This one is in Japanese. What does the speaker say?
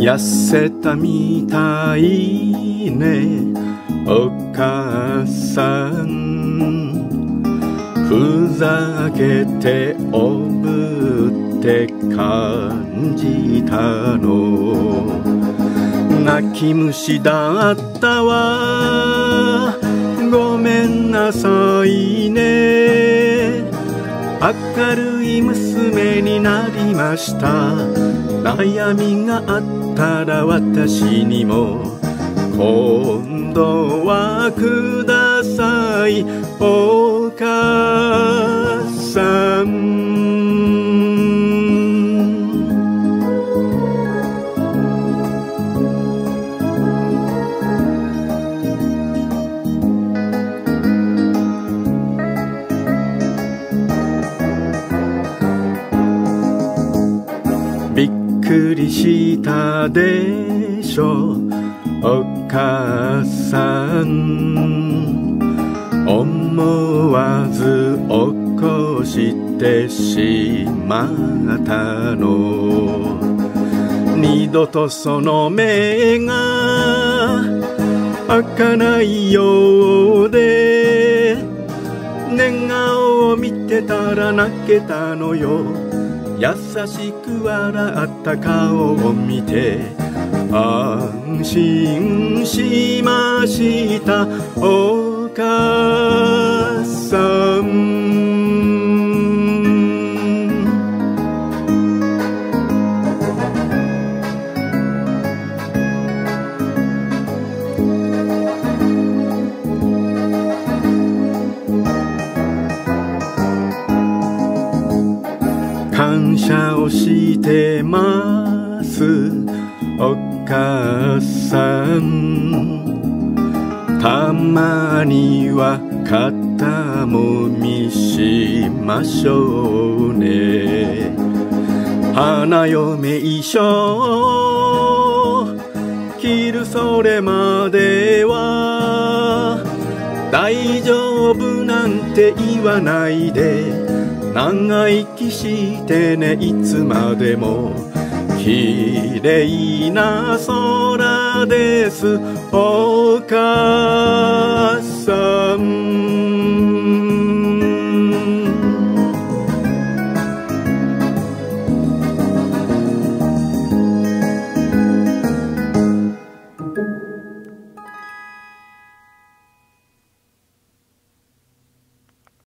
痩せたみたいねお母さん、ふざけておぶって感じたの。泣き虫だったわ、ごめんなさいね。明るい娘になりました。悩みがあったら私にも今度はくださいお母さん。びっくりしたでしょお母さん、思わず起こしてしまったの。二度とその目が開かないようで、寝顔を見てたら泣けたのよ。優しく笑った顔を見て安心しましたお母さん。感謝をしてますお母さん、たまには肩もみしましょうね。花嫁衣装着るそれまでは大丈夫なんて言わないで、長生きしてねいつまでも。きれいな空ですお母さん。